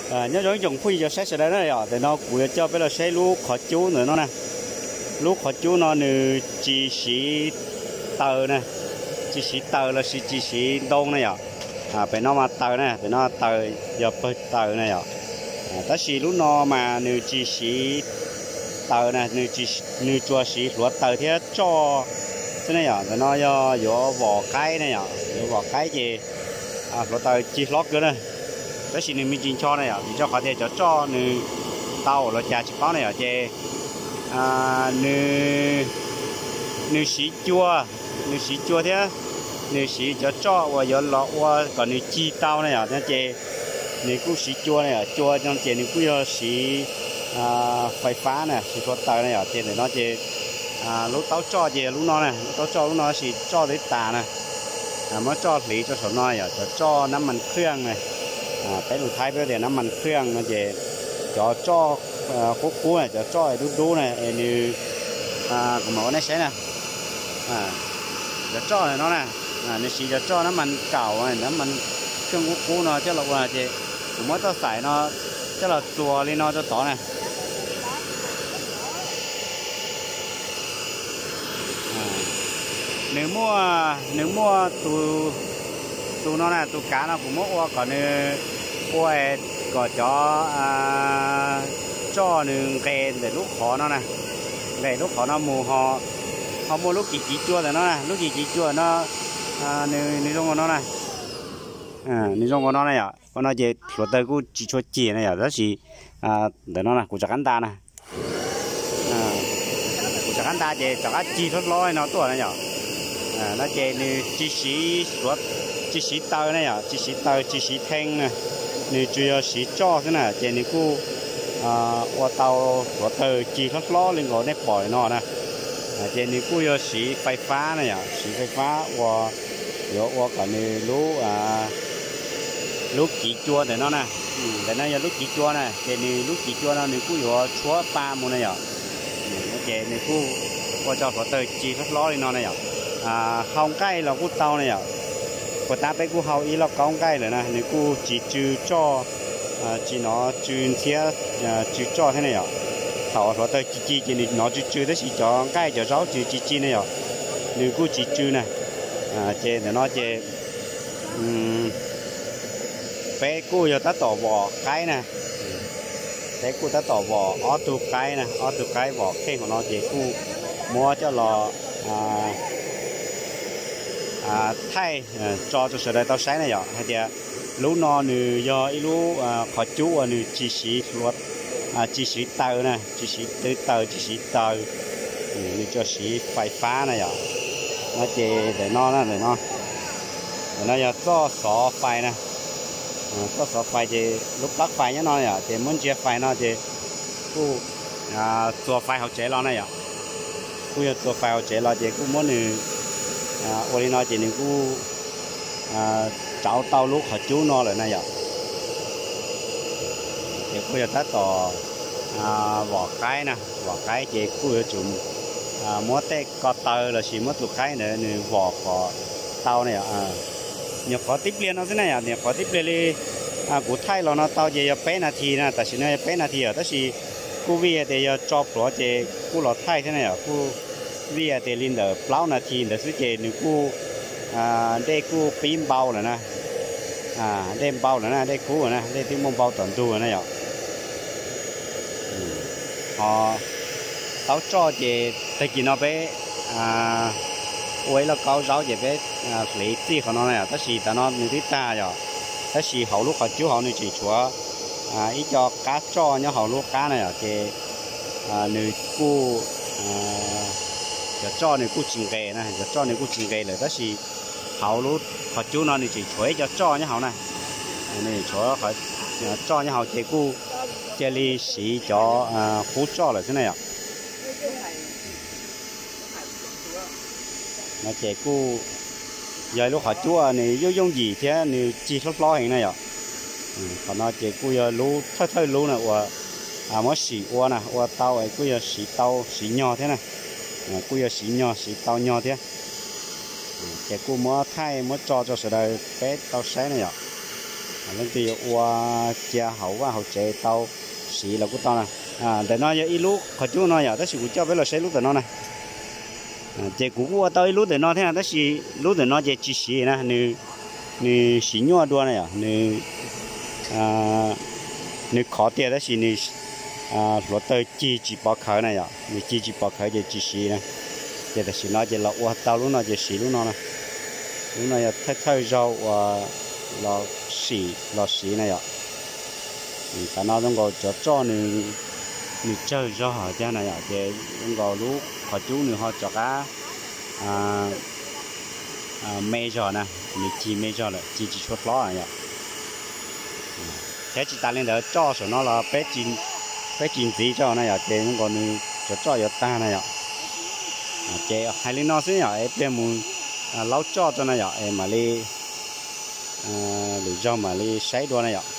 nhớ giống dùng phi cho xét sẽ đấy này à thì nó cũng cho bây giờ sẽ lú khó chú nữa nó nè lú khó chú nó nữ chỉ sĩ tờ nè chỉ sĩ tờ là chỉ sĩ đông này à phải nó mà tờ nè phải nó tờ giờ tờ này à ta sĩ lú nó mà nữ chỉ sĩ tờ nè nữ chùa sĩ luật tờ thế cho thế này à thì nó do vỏ cái này à vỏ cái gì luật tờ chỉ lót cơ này đó là mình chỉ cho này à, mình cho có thể cho nữ tàu là chả chỉ có này ở trên nữ sĩ chua thế nữ sĩ cho và giờ lọ và còn nữ chi tàu này ở trên nữ cũng sĩ chua này ở chua trong trên nữ cũng sĩ phơi phá này sĩ thoát tàu này ở trên để nó trên lúc tàu cho về lúc nó này tàu cho lúc nó sĩ cho đến tà này mới cho lý cho số nói ở cho nắm mình khương này cái lùi thái bây giờ nó mình khương nó về cho cú này cho đu này như của mẫu này sẽ nè cho này nó nè nó chỉ cho nó mình cào này nó mình khương cú nó chắc là gì cũng mới tao xài nó chắc là chùa lên nó cho tỏ này nếu mua tụ nó nè tụ cá nó cũng mua còn quay có cho nương kèn để lúc khó nó nè để lúc khó nó mù họ mua lúc chỉ chua rồi nó nè lúc chỉ chua nó nương trong của nó nè nương trong của nó này à con nó về luật tới cũng chỉ cho chỉ này à đó chỉ để nó nè cũng chắc ăn ta nè cũng chắc ăn ta về chắc chỉ thoát lối nó tuổi này nhở nó về như chỉ sĩ luật chỉ sĩ tơ này à chỉ sĩ tơ chỉ sĩ thanh nè như chủ yếu sĩ cho thế này trên này cô qua tàu của tơ chỉ thoát ló lên gọi nếp bỏi nó nè trên này cô yếu sĩ phơi phá này à sĩ phơi phá qua yếu cả này lúc chỉ chua để nó nè để nó lúc chỉ chua này trên này lúc chỉ chua nó này cô yếu chúa ba môn này à trên này cô qua cho của tơ chỉ thoát ló lên nó này à không cái là cô tàu này à của ta bé cô hậu ý là con cái rồi nè nếu cô chỉ trừ cho chỉ nó trừ thế trừ cho thế này à thảo nó tới chỉ nó trừ đó chỉ cho cái cho rau chỉ này à nếu cô chỉ trừ này chè để nó chè bé cô giờ ta tỏ vỏ cái nè bé cô ta tỏ vỏ ở từ cái vỏ khen của nó chè cô mua cho lò thay cho sự đời tao sáng này rồi hay là lú nó nữ do lú khó chú nữ chỉ sĩ luật chỉ sĩ tờ nè chỉ sĩ chỉ sĩ tờ nữ cho sĩ phơi phá này rồi nó chè để nó giờ cho xỏ phơi nè cho xỏ phơi thì lúc bắt phơi nhá nó rồi thì muốn chia phơi nó thì cô cho phơi học chế lo này rồi cô giờ cho phơi học chế lo thì cô muốn nữ ôi nói chỉ nên cô cháu tao lúc họ chú nó lại này vậy thì cô giờ tát tỏ vỏ cái chị cô giờ chụm múa tê co tơ là chỉ mất một cái nữa vỏ của tao này nhiều có tiếp liên nó thế này nhiều có tiếp liên đi của thay là nó tao giờ bé là thì nè tại vì nó bé là thì ở đó thì cô vi thì cho của chị cô lọt thay thế này cô vì để lên được plau là thì để sử dụng được đây cô pin bao rồi nè đem bao rồi nè đây cũ rồi nè đây tiếng mông bao toàn tu rồi nè nhở họ tao cho chị tại vì nó bé quay là cao giáo chị bé lấy gì của nó này đó là ta nó như thế ta rồi đó là hậu lúc họ chú họ như chỉ chúa ít cho cá cho nhá hậu lúc cá này ở cái nữ cô cho này cô chỉnh ghê này cho này cô chỉnh ghê là đó là hậu lúc họ chú nó chỉ chuối cho nhá hậu này này chuối họ cho nhá hậu chị cô chơi li xí cho hú cho là thế này ạ mà chị cô giờ lúc họ chú này dùng gì thế này chỉ lót lo hình này ạ còn nó chị cô giờ lú thay lú này và mới xí qua nè qua tàu ấy cô giờ xí nhỏ thế này cô giờ xí tàu nhỏ thế chị cô mới thay mới cho sự đời bé tàu sáng này ạ lên từ qua chia hậu và hậu chế tàu xí là của tao này để nó ít lúc họ chú nó giờ tới sự cho với là sẽ lúc từ nó này chế cũ qua tới lúc từ nó thế nào tới sự lúc từ nó chế chỉ xí nè nè xí nhau đua này nè khó tiền tới sự nè lúc tới chỉ bỏ khởi này nè chỉ bỏ khởi chế chỉ xí này chế tới sự nó chế là qua tàu lúc nó chế xí lúc nó này lúc nó thay thay rau lò xí này cả nó trong có cho nè chơi cho họ cha này chế trong có lúc họ chú nữa họ cho cá mê cho nè mình chỉ mê cho là chỉ chốt ló này thế chỉ ta lên đó cho số nó là bé chín gì cho này chế trong có nè cho ta này chế hai linh nó xí em bên muốn lâu cho này em mà đi lý do mà đi sấy đua này